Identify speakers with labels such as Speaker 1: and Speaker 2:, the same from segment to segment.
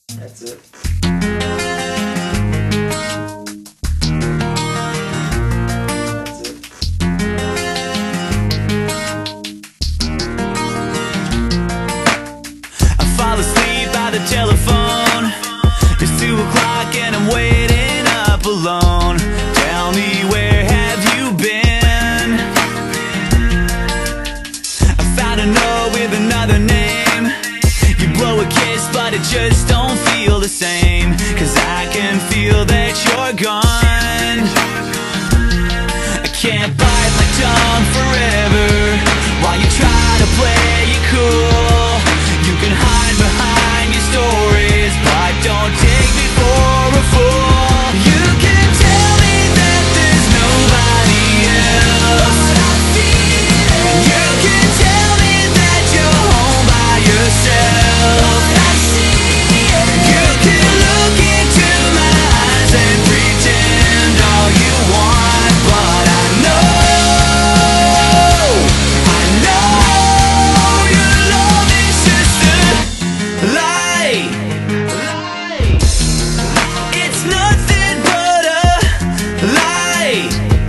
Speaker 1: That's it.
Speaker 2: The telephone. It's 2 o'clock and I'm waiting up alone. Tell me, where have you been? I found a note with another name. You blow a kiss but it just don't feel the same, 'cause I can feel that you're gone. I can't bite my tongue forever while you try to play it cool. You can hide behind your stories, but don't take me for a fool. You can tell me that there's nobody else. You can tell me that you're home by yourself. You can look into my eyes and pretend all you want, but I know your love is just a lie. It's nothing but a lie.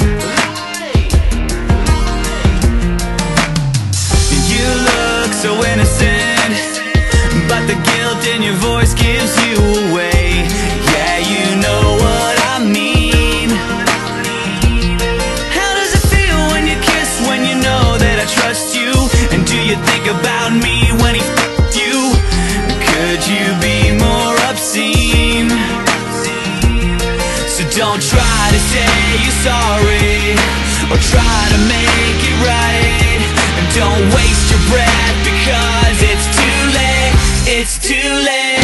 Speaker 2: You look so innocent, but the guilt in your voice gives you away. Yeah, you know what I mean. How does it feel when you kiss, when you know that I trust you? And do you think about me when he f***ed you? Could you be more obscene? So don't try to say you're sorry, or try to make it right. And don't waste your breath, because it's too late. It's too late.